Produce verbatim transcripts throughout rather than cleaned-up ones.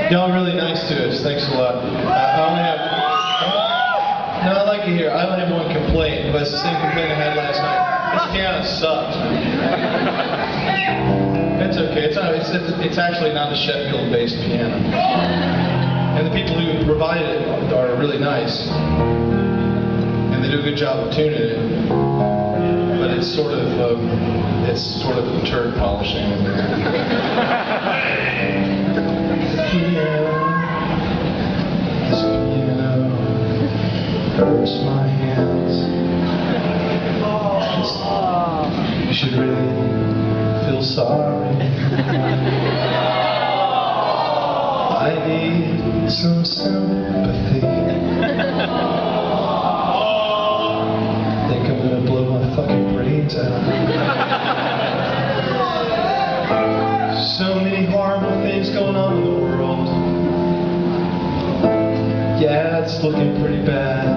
Y'all are really nice to us. Thanks a lot. Uh, I only have. No, I like it here. I only have one complaint, but it's the same complaint I had last night. This piano sucks. It's okay. It's not. It's, it's actually not a Sheffield-based piano, and the people who provide it are really nice, and they do a good job of tuning it. But it's sort of, um, it's sort of turd polishing. This piano hurts my hands. You should really feel sorry. I need some sympathy. Think I'm gonna blow my fucking brains out. So many horrible things going on in the world. Yeah, it's looking pretty bad.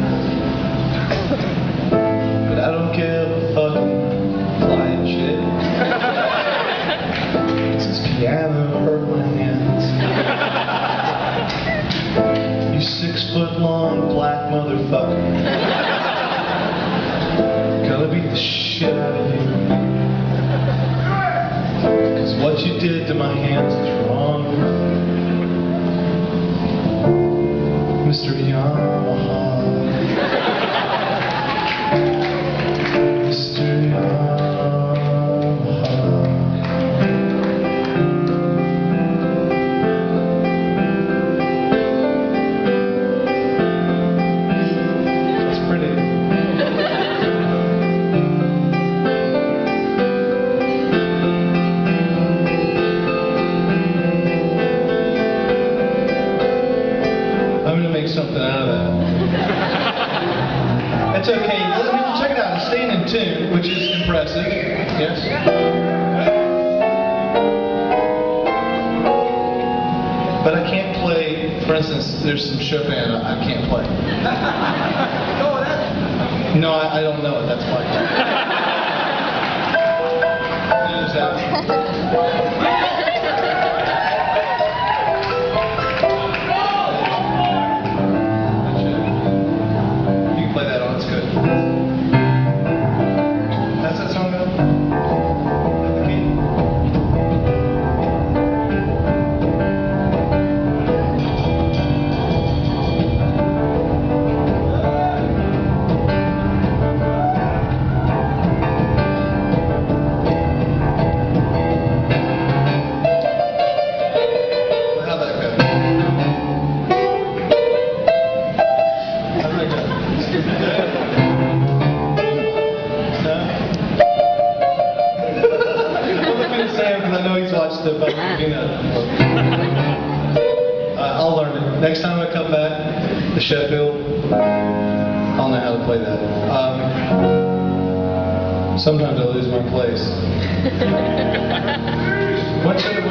But I don't give a fucking flying shit. This piano hurt my hands. You six foot long black motherfucker. Gonna beat the shit out of you. Cause what you did to my hands is wrong. Mister Yamaha. Mister Yamaha. That's pretty. I'm gonna make something out of that. It's okay. Check it out. It's staying in tune, which is impressive. Yes. But I can't play. For instance, there's some Chopin I can't play. No, I, I don't know it. That's why. There's that. The you know, uh, I'll learn it. Next time I come back to Sheffield, I'll know how to play that. Um, sometimes I lose my place. What's